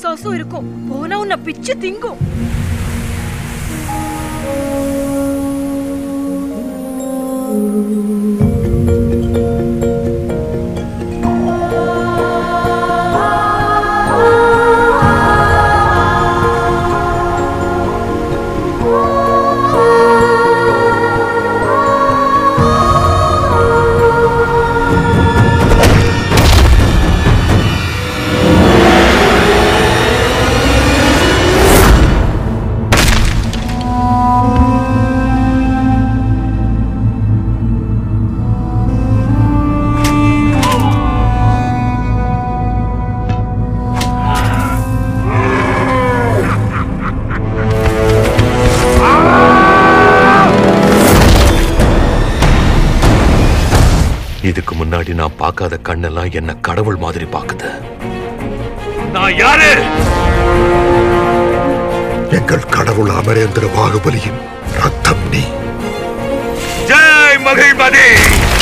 காசும் இருக்கும். போனா உன்னை பிச்சு திங்கும். இதுக்கு முன்னாடி நான் பார்க்காத கண்ணெல்லாம் என்ன கடவுள் மாதிரி பாக்குது. நான் யாரு? எங்கள் கடவுள் அமரேந்திர பாகுபலியின் ரத்தம் நீ. ஜெய் மகிழ்மதி.